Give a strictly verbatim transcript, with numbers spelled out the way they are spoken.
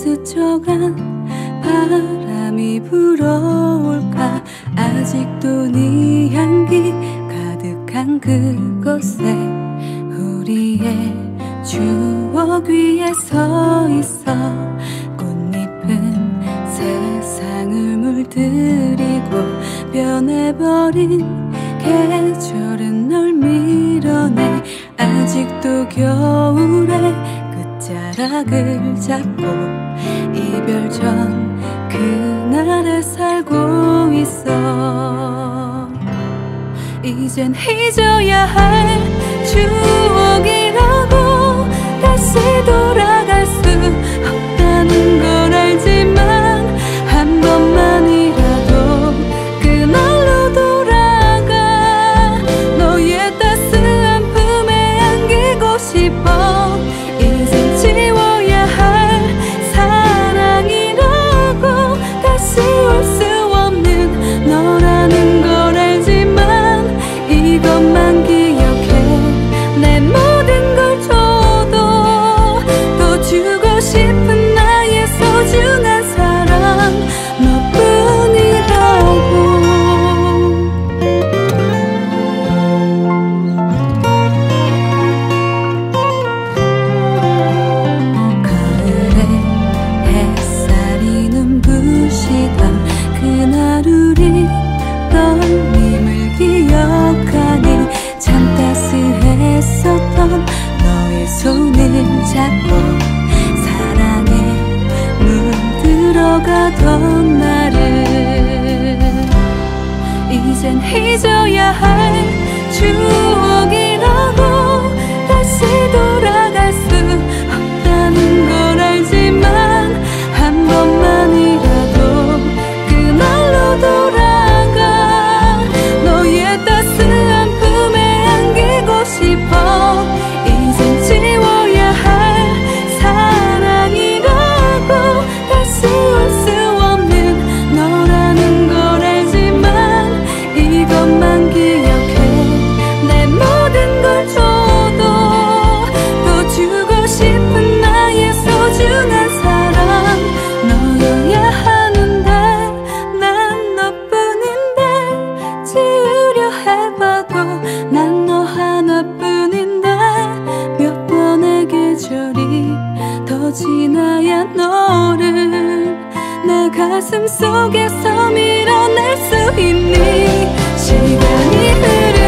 스쳐간 바람이 불어올까. 아직도 네 향기 가득한 그곳에 우리의 추억 위에 서 있어. 꽃잎은 세상을 물들이고 변해버린 계절은 널 밀어내. 아직도 겨울에 끝자락을 잡고 이별 전 그날에 살고 있어. 이젠 잊어야 할 추억이라고 다시 돌아갈 수 없다는 걸 알지만 한 번만이라도 그날로 돌아가 너의 따스한 품에 안기고 싶어. 이젠 지워야 할 사랑이라고 다시 올 수 없는 너라는 걸 알지만 이것만 기억해. 내 모든 걸 줘도 또 주고 싶은 나의 소중한 사랑 너뿐이라고. 가을에 햇살이 눈부시던 그날 우리 떨림을 기억하니 참 따스했었던 너의 손을 잡고 사랑에 물들어가던 나를 이젠 잊어야 할 추억이라고 다시 돌아갈 수 없다는 걸 알지만 한 번만이라도 그날로 돌아가 너의 따스한 품에 안기고 싶어. 이젠 지워야 할 사랑이라고 다시 올 수 없는 너라는 걸 알지만 이것만 기억해. 내 모든 걸 줘도 또 주고 싶은 나의 소중한 사랑 너여야 하는데 난 너뿐인데. 지우려 해봐도 난 너 하나뿐인데 몇 번의 계절이 더 지나야 너를 내 가슴 속에서 밀어낼 수 있니. 시간이 흐르